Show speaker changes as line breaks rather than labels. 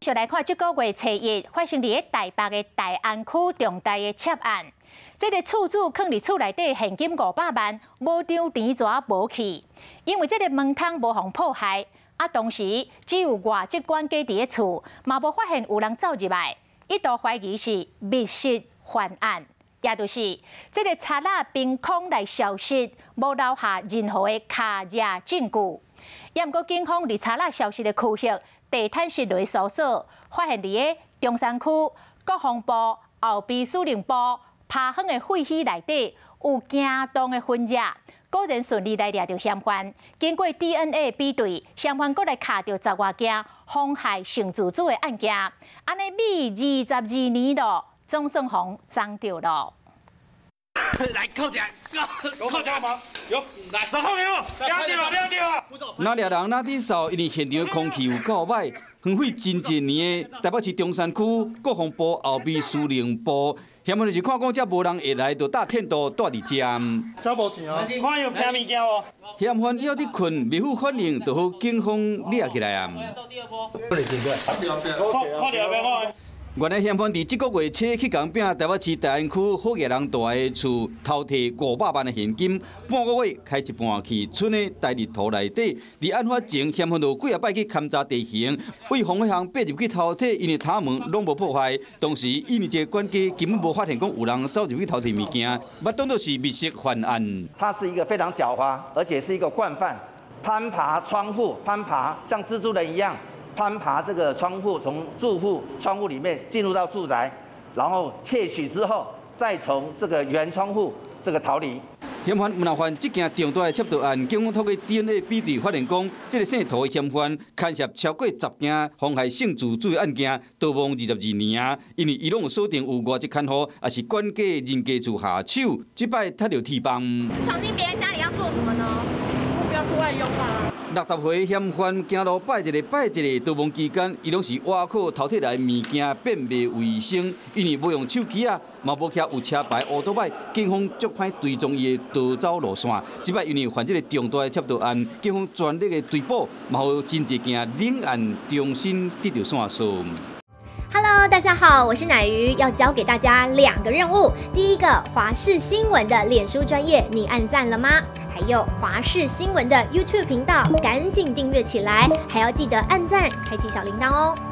续来看这个月初1发生伫台北的大安区重大的窃案。这个厝主藏伫厝内底现金500万，无张钱纸无去，因为这个门窗无互破坏，当时只有外籍管家伫咧厝，嘛无发现有人走入来，一度怀疑是密室犯案。 也就是这个贼仔凭空来消失，无留下任何的卡证证据。也毋过，警方伫贼仔消失的区域地毯式内搜索，发现伫个中山区国防部后备司令部趴远的废墟内底有行动的痕迹，果然顺利来抓到嫌犯。经过 DNA 比对，嫌犯阁来卡到10外件妨害性自主的案件，安尼密22年咯。 总算红涨掉了。
来，扣起来，扣起来吗？有，来，手铐给我，不要丢啊，不要丢啊！
哪掠人哪滴扫，因为现场的空气有够歹，荒废真侪年的台北市中山区国防部后备司令部，嫌犯就是看讲遮无人会来，就搭天道带伫遮。
这无钱啊！看有骗物件哦。
嫌犯要伫困，未付反应，就互警方抓起来啊。
不能进过，看掉不要看。
原来嫌犯伫这个月初去港并台北市大安区好野人大的厝偷摕500万的现金，半个月开一半去村的大日图内底。伫案发前，嫌犯就几啊摆去勘察地形，为防迄项爬入去偷摕，因为塔门拢无破坏。当时因为这个管家根本无发现讲有人走入去偷摕物件，捌当作是密室犯案。
他是一个非常狡猾，而且是一个惯犯，攀爬窗户，攀爬像蜘蛛人一样。 攀爬这个窗户，从住户窗户里面进入到住宅，然后窃取之后，再从这个原窗户这个逃离。
嫌犯麻烦这件重大的窃盗案，警方透过 DNA 比对发现讲，这个姓涂的嫌犯牵涉超过10件妨害性自主的案件，逃亡22年啊！因为伊拢有锁定有外籍看护，也是管家人家厝下手，这摆他就提帮。
闯进别人家里要做什么呢？目标出外用啊！
60岁嫌犯行路摆一个摆一个，逃亡期间，伊拢是挖苦偷摕来物件变袂卫生，因为无用手机啊，嘛无骑有车牌乌托摆，警方足歹追踪伊的逃走路线。即摆因为犯这个重大的窃盗案，警方全力的追捕，嘛有真侪件领案重新得到线索。
Hello， 大家好，我是乃瑜，要教给大家2个任务。第一个，华视新闻的脸书专页，你按赞了吗？还有华视新闻的 YouTube 频道，赶紧订阅起来，还要记得按赞，开启小铃铛哦。